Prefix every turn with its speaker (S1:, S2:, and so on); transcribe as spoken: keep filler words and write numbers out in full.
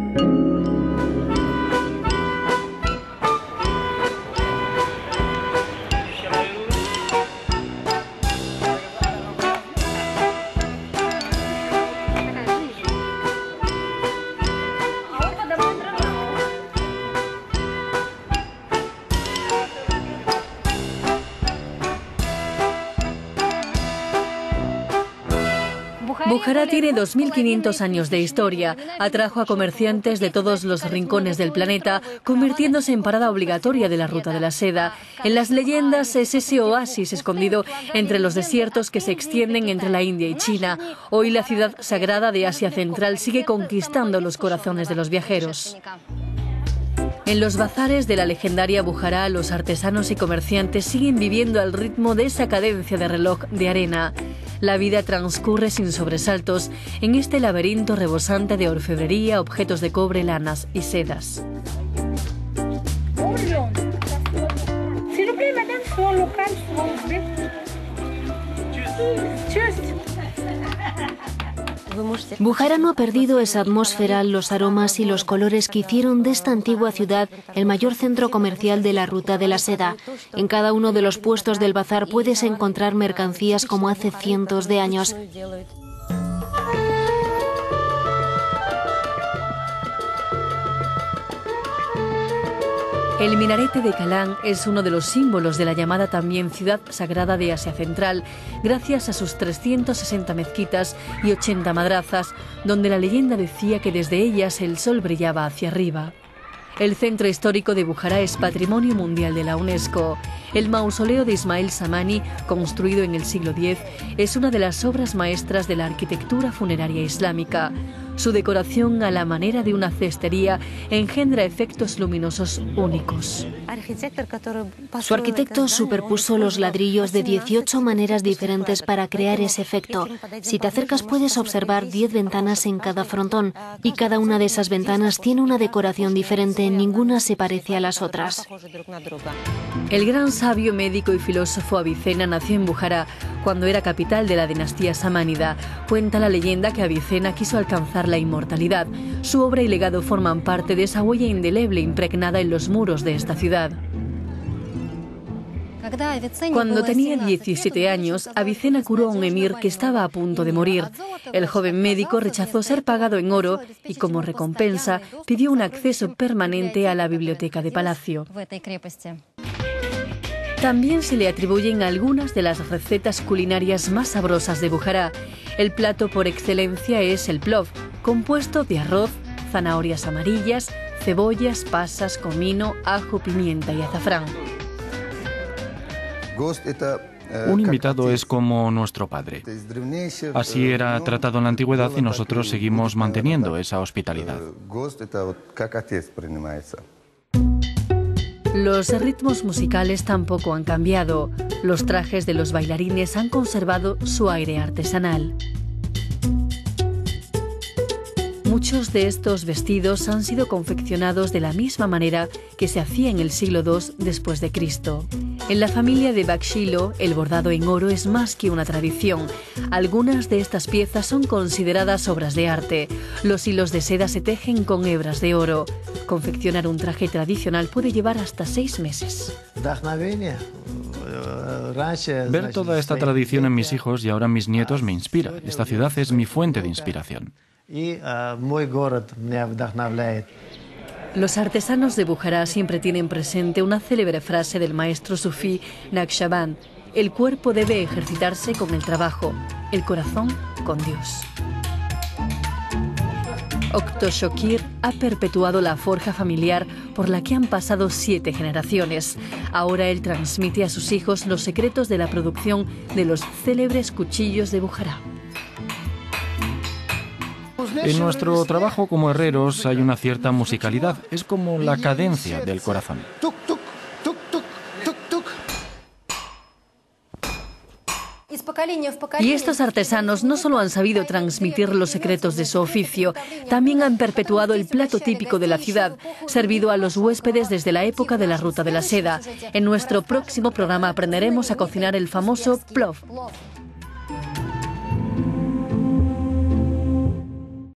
S1: Bujará tiene dos mil quinientos años de historia. Atrajo a comerciantes de todos los rincones del planeta, convirtiéndose en parada obligatoria de la Ruta de la Seda. En las leyendas es ese oasis escondido entre los desiertos que se extienden entre la India y China. Hoy la ciudad sagrada de Asia Central sigue conquistando los corazones de los viajeros. En los bazares de la legendaria Bujará, los artesanos y comerciantes siguen viviendo al ritmo de esa cadencia de reloj de arena. La vida transcurre sin sobresaltos en este laberinto rebosante de orfebrería, objetos de cobre, lanas y sedas.
S2: Bujará no ha perdido esa atmósfera, los aromas y los colores que hicieron de esta antigua ciudad el mayor centro comercial de la Ruta de la Seda. En cada uno de los puestos del bazar puedes encontrar mercancías como hace cientos de años.
S1: El minarete de Kalán es uno de los símbolos de la llamada también Ciudad Sagrada de Asia Central, gracias a sus trescientas sesenta mezquitas y ochenta madrazas, donde la leyenda decía que desde ellas el sol brillaba hacia arriba. El centro histórico de Bujará es Patrimonio Mundial de la UNESCO. El mausoleo de Ismail Samani, construido en el siglo diez, es una de las obras maestras de la arquitectura funeraria islámica. Su decoración, a la manera de una cestería, engendra efectos luminosos únicos.
S2: Su arquitecto superpuso los ladrillos de dieciocho maneras diferentes para crear ese efecto. Si te acercas puedes observar diez ventanas en cada frontón, y cada una de esas ventanas tiene una decoración diferente, ninguna se parece a las otras.
S1: El gran sabio, médico y filósofo Avicena nació en Bujará cuando era capital de la dinastía samánida. Cuenta la leyenda que Avicena quiso alcanzar la inmortalidad. Su obra y legado forman parte de esa huella indeleble impregnada en los muros de esta ciudad. Cuando tenía diecisiete años, Avicena curó a un emir que estaba a punto de morir. El joven médico rechazó ser pagado en oro y, como recompensa, pidió un acceso permanente a la biblioteca de palacio. También se le atribuyen algunas de las recetas culinarias más sabrosas de Bujará. El plato por excelencia es el plov, compuesto de arroz, zanahorias amarillas, cebollas, pasas, comino, ajo, pimienta y azafrán.
S3: Un invitado es como nuestro padre. Así era tratado en la antigüedad y nosotros seguimos manteniendo esa hospitalidad.
S1: Los ritmos musicales tampoco han cambiado. Los trajes de los bailarines han conservado su aire artesanal. Muchos de estos vestidos han sido confeccionados de la misma manera que se hacía en el siglo segundo después de Cristo. En la familia de Bakshilo, el bordado en oro es más que una tradición. Algunas de estas piezas son consideradas obras de arte. Los hilos de seda se tejen con hebras de oro. Confeccionar un traje tradicional puede llevar hasta seis meses.
S3: Ver toda esta tradición en mis hijos y ahora en mis nietos me inspira. Esta ciudad es mi fuente de inspiración.
S1: Los artesanos de Bujará siempre tienen presente una célebre frase del maestro sufí Naqshband: el cuerpo debe ejercitarse con el trabajo, el corazón con Dios. Okto Shokir ha perpetuado la forja familiar por la que han pasado siete generaciones. Ahora él transmite a sus hijos los secretos de la producción de los célebres cuchillos de Bujará.
S3: En nuestro trabajo como herreros hay una cierta musicalidad. Es como la cadencia del corazón.
S1: Y estos artesanos no solo han sabido transmitir los secretos de su oficio, también han perpetuado el plato típico de la ciudad, servido a los huéspedes desde la época de la Ruta de la Seda. En nuestro próximo programa aprenderemos a cocinar el famoso plov.